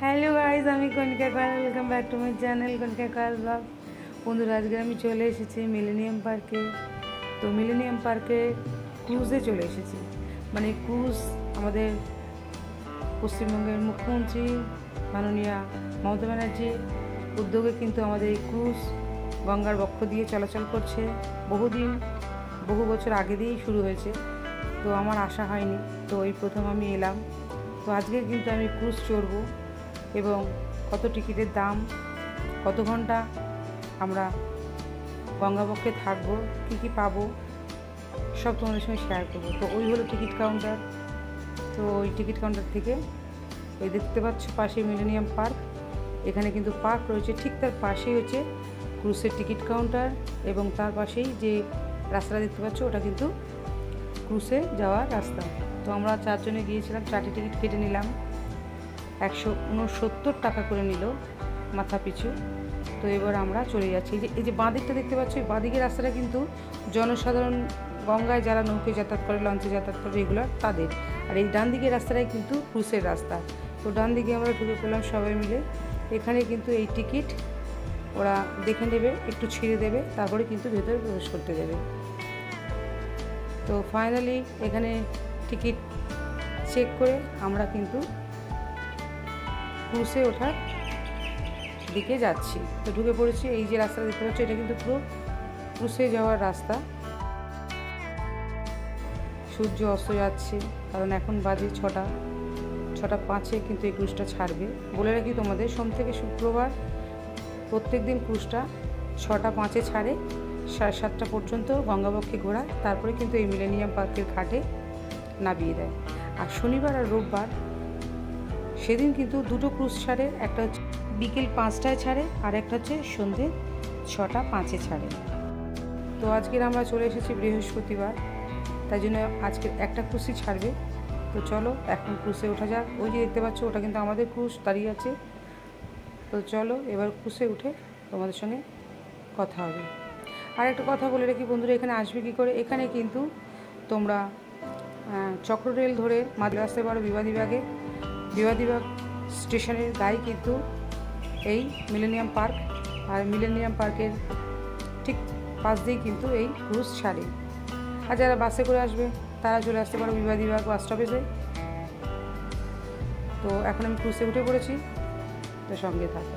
Hello guys, আমি Kanika Kayal. Welcome back to my channel Kanika Kayal vlog. বন্ধুরা, আজকে আমি চলে এসেছি মিলেনিয়াম পার্কে। তো মিলেনিয়াম পার্কে ক্রুজে চলে এসেছি। মানে ক্রুজ আমাদের পশ্চিমবঙ্গের মুখ্যমন্ত্রী মাননীয়া মমতা ব্যানার্জির উদ্যোগে কিন্তু আমাদের এই ক্রুজ গঙ্গার বক্ষ দিয়ে চলাচল করছে। বহু বছর আগে দিয়েই শুরু হয়েছে। তো আমার আশা হয়নি, তো এই প্রথম আমি এলাম। তো আজকে কিন্তু আমি ক্রুজ চড়বো এবং কত টিকিটের দাম, কত ঘন্টা আমরা গঙ্গাবক্ষে থাকবো, কী পাবো, সব তোমাদের সঙ্গে শেয়ার করবো। তো ওই হলো টিকিট কাউন্টার। তো ওই টিকিট কাউন্টার থেকে এই দেখতে পাচ্ছ পাশে মিলেনিয়াম পার্ক। এখানে কিন্তু পার্ক রয়েছে, ঠিক তার পাশেই হচ্ছে ক্রুজের টিকিট কাউন্টার এবং তার পাশেই যে রাস্তাটা দেখতে পাচ্ছ ওটা কিন্তু ক্রুজে যাওয়ার রাস্তা। তো আমরা 4 জনে গিয়েছিলাম, 4টি টিকিট কেটে নিলাম। 169 টাকা করে নিল মাথা পিছু। তো এবার আমরা চলে যাচ্ছি। এই যে বাঁদিকটা দেখতে পাচ্ছ, এই বাঁদিকের রাস্তাটা কিন্তু জনসাধারণ গঙ্গায় যারা নৌকে যাতায়াত করে, লঞ্চে যাতায়াত করে রেগুলার তাদের। আর এই ডান দিকের রাস্তাটাই কিন্তু ক্রুজের রাস্তা। তো ডান দিকে আমরা ঢুকে পড়লাম সবাই মিলে। এখানে কিন্তু এই টিকিট ওরা দেখে নেবে, একটু ছিঁড়ে দেবে, তারপরে কিন্তু ভেতরে প্রবেশ করতে দেবে। তো ফাইনালি এখানে টিকিট চেক করে আমরা কিন্তু ক্রুজে ওঠার দিকে যাচ্ছি। তো ঢুকে পড়েছি। এই যে রাস্তা দেখতে পাচ্ছি এটা কিন্তু পুরো ক্রুজে যাওয়ার রাস্তা। সূর্য অস্ত যাচ্ছে, কারণ এখন বাজে 6টা 5-এ কিন্তু এই ক্রুজটা ছাড়বে। বলে রাখি তোমাদের, সোম থেকে শুক্রবার প্রত্যেক দিন ক্রুজটা 6টা 5-এ ছাড়ে, 7:30 পর্যন্ত গঙ্গাবক্ষে ঘোরা, তারপরে কিন্তু এই মিলেনিয়াম পার্কের ঘাটে নামিয়ে দেয়। আর শনিবার আর রোববার সেদিন কিন্তু দুটো ক্রুজ ছাড়ে, একটা হচ্ছে বিকেল 5টায় ছাড়ে আর একটা হচ্ছে সন্ধ্যে 6টা 5-এ ছাড়ে। তো আজকের আমরা চলে এসেছি বৃহস্পতিবার, তাই জন্য আজকের একটা ক্রুজই ছাড়বে। তো চলো এখন ক্রুজে ওঠা যাক। ওই যে দেখতে পাচ্ছ ওটা কিন্তু আমাদের ক্রুজ দাঁড়িয়ে আছে। তো চলো এবার ক্রুজে উঠে তোমাদের সঙ্গে কথা হবে। আর একটা কথা বলে রাখি বন্ধুরা, এখানে আসবে কী করে। এখানে কিন্তু তোমরা চক্ররেল ধরে মাঝে আসতে পারো বিবাদীবাগে। বিবাদীবাগ স্টেশনের গায়ে কিন্তু এই মিলেনিয়াম পার্ক, আর মিলেনিয়াম পার্কের ঠিক পাশ দিয়েই কিন্তু এই ক্রুজ ছাড়ে। আর যারা বাসে করে আসবে তারা চলে আসতে পারো বিবাদীবাগ বাস স্টপেজে। তো এখন আমি ক্রুজে উঠে পড়েছি, তো সঙ্গে থাকো।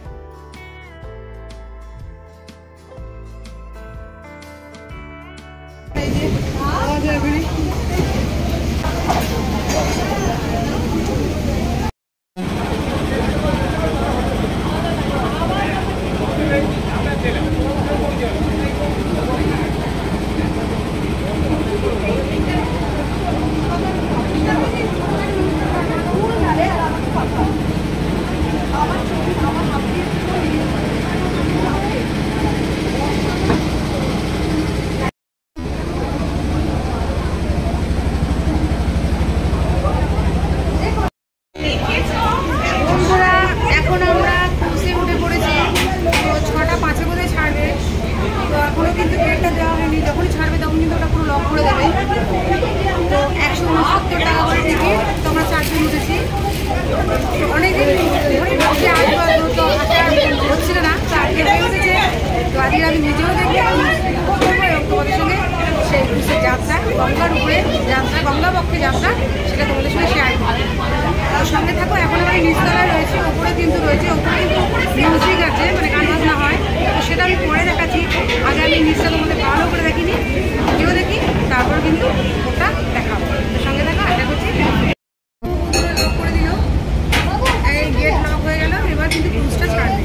আমি নিজেও দেখি তোমাদের সঙ্গে সেই ক্রুজের যাত্রা, গঙ্গার উপরে যাত্রা, গঙ্গাবক্ষে যাত্রা, সেটা তোমাদের সঙ্গে শেয়ার করবো। সঙ্গে থাকো। এখন আমি নিচতলায় রয়েছি, ওপরে কিন্তু রয়েছে, ওপরে কিন্তু মিউজিক আছে, মানে গান বাজনা হয়। তো সেটা আমি পরে দেখাচ্ছি। আগে আমি নিচটা তোমাদের ভালো করে দেখিনি, নিজেও দেখি, তারপর কিন্তু ওটা দেখাবো। তো সঙ্গে থাকো, আশা করছি। লক করে দিল, এই গেট লক হয়ে গেল। এবার কিন্তু ক্রুজটা ছাড়বে।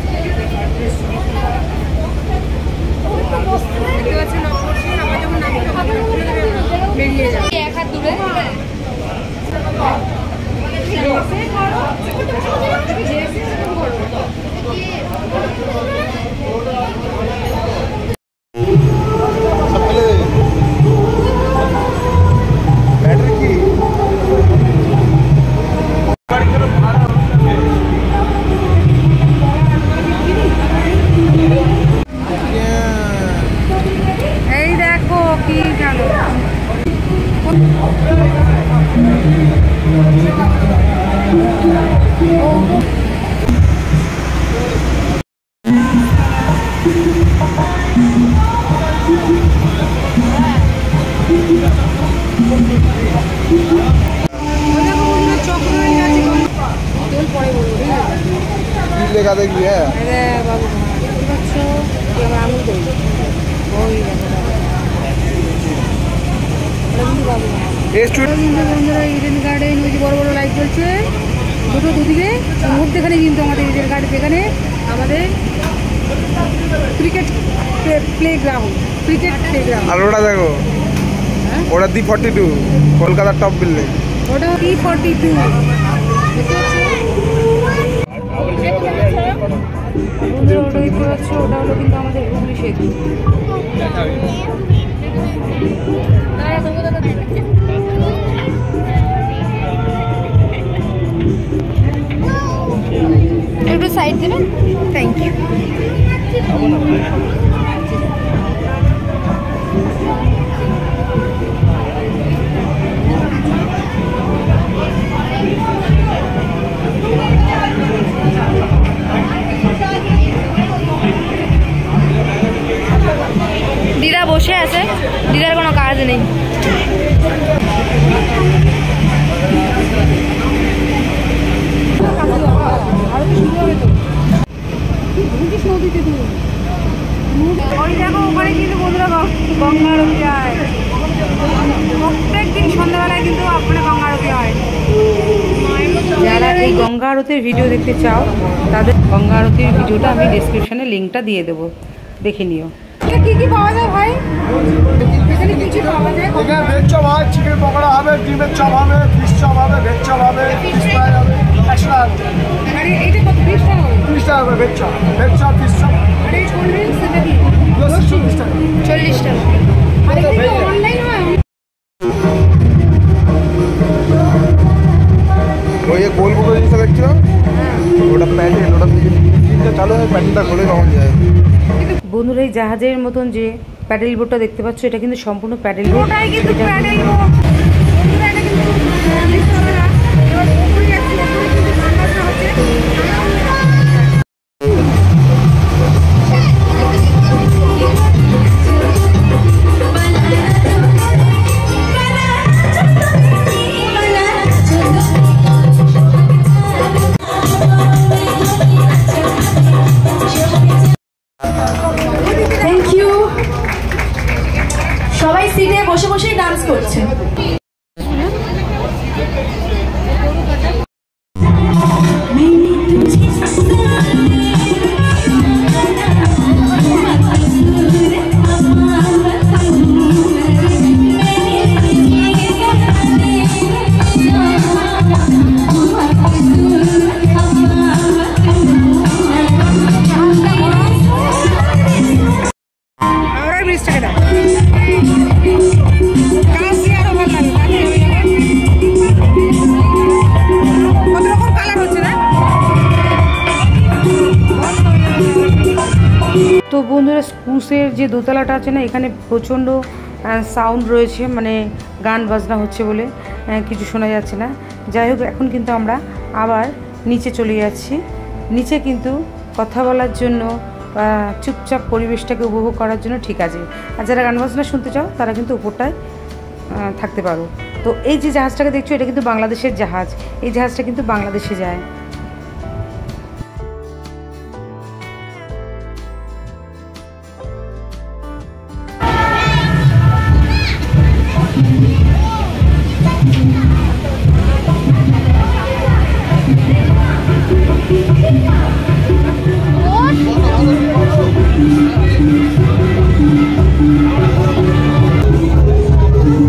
দেখতে পাচ্ছি লক করছি, আবার যখন নামবে তখন বেরিয়ে যাবে। এক হাত দূরে Oh, देखा देखी है। अरे बाबू बच्चों ये मामू दे ওই বাবু এই স্টুডেন্ট বন্ধুরা ইডেন গার্ডেন ওই যে বড় বড় লাইট জ্বলছে দুটো দুদিকে মধ্যেখানে কিন্তু আমাদের ইডেন গার্ডেন যেখানে আমাদের ক্রিকেট প্লেগ্রাউন্ড আর ওটা দেখো ওটা D42 কলকাতার টপ বিল্ডিং ওটা D42 ওটা দেখতে পাচ্ছ ওটা হলো কিন্তু আমাদের হুগলি সেতু একটু সাইড দেবেন থ্যাংক ইউ দিদা বসে আছে দিদার কোনো কাজ নেই ওখানে কিন্তু বন্ধুরা গঙ্গা আরতি হয় প্রত্যেক দিন সন্ধ্যাবেলায় কিন্তু ওখানে গঙ্গা আরতি হয় যারা এই গঙ্গা আরতির ভিডিও দেখতে চাও তাদের গঙ্গা আরতির ভিডিওটা আমি ডেসক্রিপশনে লিঙ্কটা দিয়ে দেবো দেখে নিও কি কি পাওয়া যায় ভাই এখানে কি কি পাওয়া যায় এখানে ভেজ চপ হয় চিকেন পকোড়া হবে ডিমের চপ হবে ফিশ চপ হবে ভেজ চপ হবে ফিশ ফ্রাই হবে 100 টাকা আরে এইটা কত 20 টাকা হবে 30 টাকা করে ভেজ চপ ফিশ চপ আরে কোল্ড ড্রিঙ্কস এটা কি 40 টাকা 40 টাকা আরে কি অনলাইন হয় ওই যে গোল গোল জিনিসটা দেখছো ওটা প্যান্ডেল ওটা জিনিসটা চালু হয় প্যান্ডেলটা খুলে তখন যায় বন্ধুরা এই জাহাজের মতন যে প্যাডেল বোটটা দেখতে পাচ্ছ এটা কিন্তু সম্পূর্ণ প্যাডেল বোট ওটাই কিন্তু প্যাডেল বোট বন্ধুরা এটা কিন্তু মিস হবে না এবার পুকুরে যাচ্ছি পুকুরে কিন্তু ঠান্ডা হচ্ছে সবাই সিটে বসে বসেই ডান্স করছে তো বন্ধুরা স্পুসের যে দোতলাটা আছে না এখানে প্রচণ্ড সাউন্ড রয়েছে মানে গান বাজনা হচ্ছে বলে কিছু শোনা যাচ্ছে না যাই হোক এখন কিন্তু আমরা আবার নিচে চলে যাচ্ছি নিচে কিন্তু কথা বলার জন্য চুপচাপ পরিবেশটাকে উপভোগ করার জন্য ঠিক আছে আর যারা গান বাজনা শুনতে চাও তারা কিন্তু উপরটায় থাকতে পারো তো এই যে জাহাজটাকে দেখছো এটা কিন্তু বাংলাদেশের জাহাজ এই জাহাজটা কিন্তু বাংলাদেশে যায়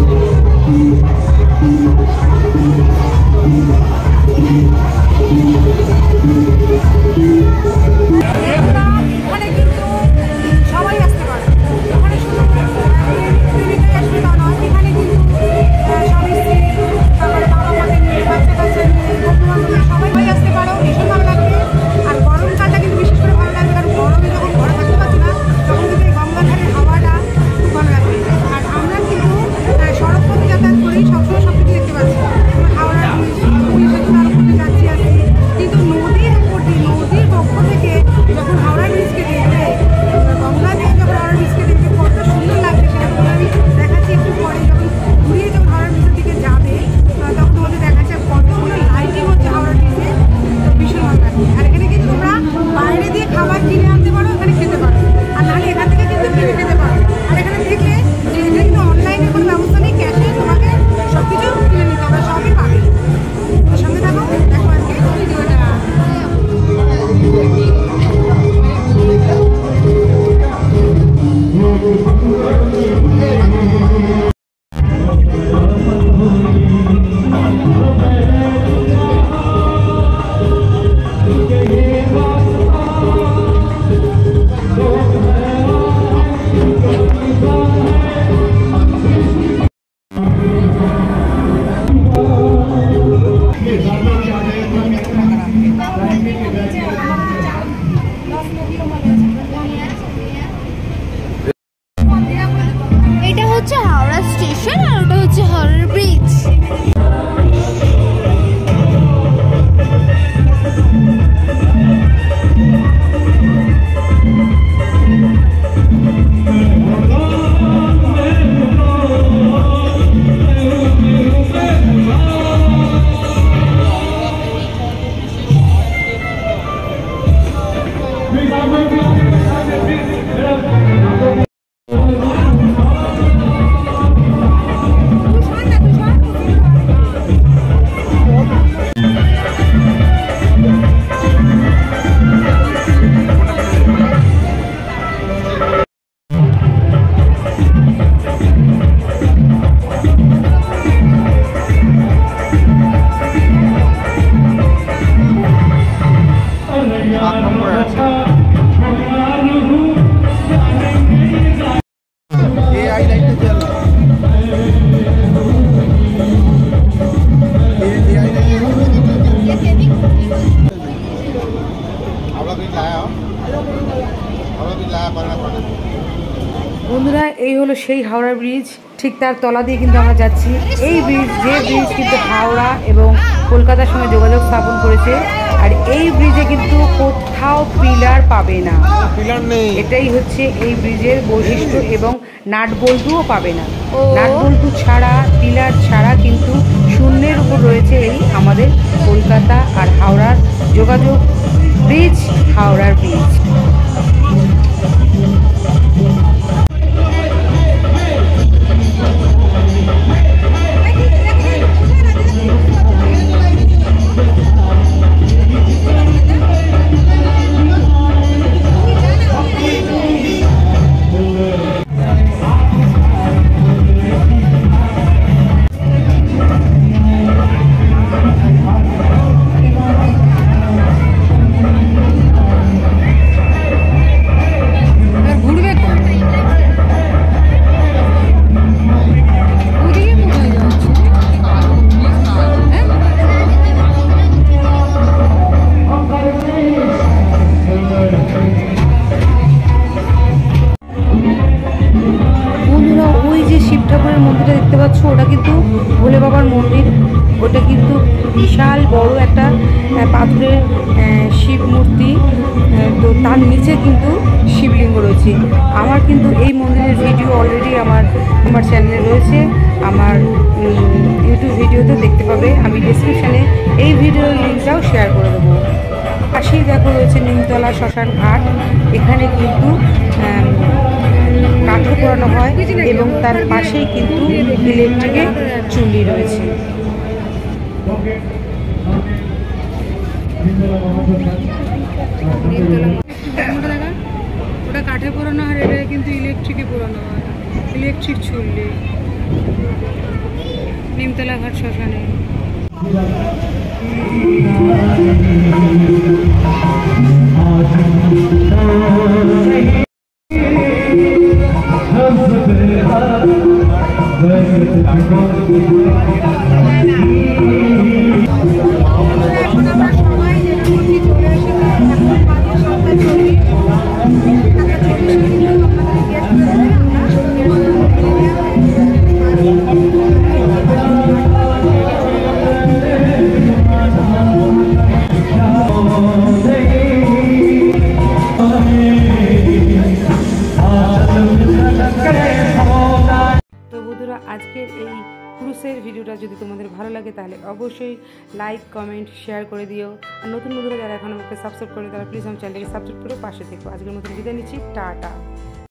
Thank you. হলো সেই হাওড়া ব্রিজ, ঠিক তার তলা দিয়ে কিন্তু আমরা যাচ্ছি। এই ব্রিজ কিন্তু হাওড়া এবং কলকাতার সঙ্গে যোগাযোগ স্থাপন করেছে। আর এই ব্রিজে কিন্তু কোথাও পিলার পাবে না, পিলার নেই। এটাই হচ্ছে এই ব্রিজের বৈশিষ্ট্য। এবং নাট বল্টুও পাবে না, নাট বল্টু ছাড়া, পিলার ছাড়া কিন্তু শূন্যের উপর রয়েছে এই আমাদের কলকাতা আর হাওড়ার যোগাযোগ ব্রিজ, হাওড়ার ব্রিজ। মন্দিরটা দেখতে পাচ্ছ, ওটা কিন্তু ভোলে বাবার মন্দির। ওটা কিন্তু বিশাল বড় একটা পাথরের শিব মূর্তি, তো তার নিচে কিন্তু শিবলিঙ্গ রয়েছে। আমার কিন্তু এই মন্দিরের ভিডিও অলরেডি আমার চ্যানেলে রয়েছে, আমার ইউটিউব ভিডিওতে দেখতে পাবে। আমি ডেসক্রিপশানে এই ভিডিওর লিঙ্কটাও শেয়ার করে দেবো। পাশেই দেখো রয়েছে নিমতলা শ্মশান ঘাট। এখানে কিন্তু কাঠে পোড়ানো হয় এবং তার পাশেই কিন্তু ইলেকট্রিকের চুল্লি রয়েছে। ওটা কাঠে পোড়ানো হয়, এটা কিন্তু ইলেকট্রিকে পোড়ানো হয়, ইলেকট্রিক চুল্লি। নিমতলা ঘাট শ্মশানে আজকের এই ক্রুজের ভিডিওটা যদি তোমাদের ভালো লাগে তাহলে অবশ্যই লাইক, কমেন্ট, শেয়ার করে দিও। আর নতুন বন্ধুরা যারা এখন আমাকে সাবস্ক্রাইব করে তারা প্লিজ আমার চ্যানেলকে সাবস্ক্রাইব করে পাশে থেকো। আজকের মতো বিদায় নিচ্ছি, টাটা।